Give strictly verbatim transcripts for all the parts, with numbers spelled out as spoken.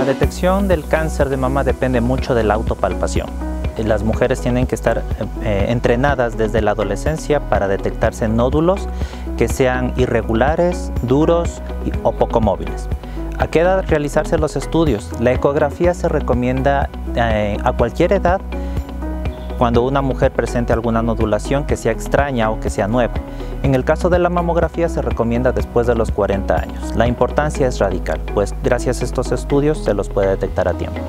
La detección del cáncer de mama depende mucho de la autopalpación. Las mujeres tienen que estar eh, entrenadas desde la adolescencia para detectarse nódulos que sean irregulares, duros y, o poco móviles. ¿A qué edad realizarse los estudios? La ecografía se recomienda eh, a cualquier edad cuando una mujer presente alguna nodulación que sea extraña o que sea nueva. En el caso de la mamografía se recomienda después de los cuarenta años. La importancia es radical, pues gracias a estos estudios se los puede detectar a tiempo.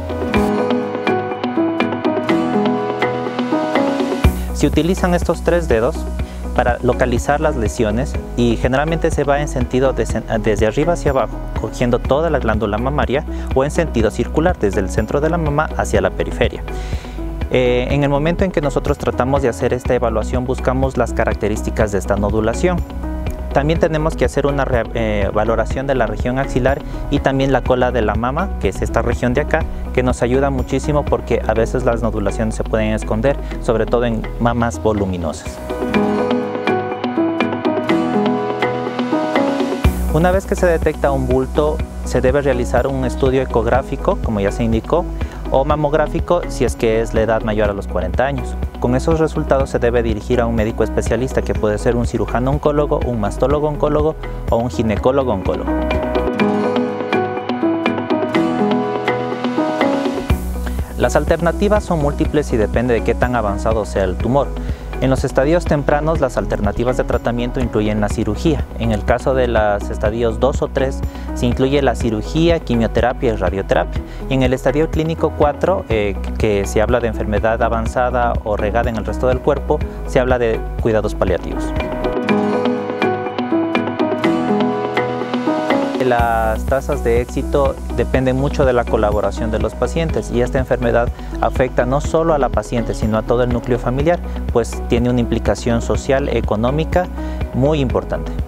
Se utilizan estos tres dedos para localizar las lesiones y generalmente se va en sentido de, desde arriba hacia abajo, cogiendo toda la glándula mamaria, o en sentido circular, desde el centro de la mama hacia la periferia. Eh, en el momento en que nosotros tratamos de hacer esta evaluación, buscamos las características de esta nodulación. También tenemos que hacer una eh, valoración de la región axilar y también la cola de la mama, que es esta región de acá, que nos ayuda muchísimo porque a veces las nodulaciones se pueden esconder, sobre todo en mamas voluminosas. Una vez que se detecta un bulto, se debe realizar un estudio ecográfico, como ya se indicó, o mamográfico si es que es la edad mayor a los cuarenta años. Con esos resultados se debe dirigir a un médico especialista, que puede ser un cirujano oncólogo, un mastólogo oncólogo o un ginecólogo oncólogo. Las alternativas son múltiples y depende de qué tan avanzado sea el tumor. En los estadios tempranos, las alternativas de tratamiento incluyen la cirugía. En el caso de los estadios dos o tres, se incluye la cirugía, quimioterapia y radioterapia. Y en el estadio clínico cuatro, eh, que se habla de enfermedad avanzada o regada en el resto del cuerpo, se habla de cuidados paliativos. Las tasas de éxito dependen mucho de la colaboración de los pacientes, y esta enfermedad afecta no solo a la paciente sino a todo el núcleo familiar, pues tiene una implicación social, económica muy importante.